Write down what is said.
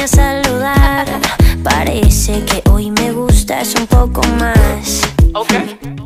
a saludar. Parece que hoy me gustas un poco más. Ok.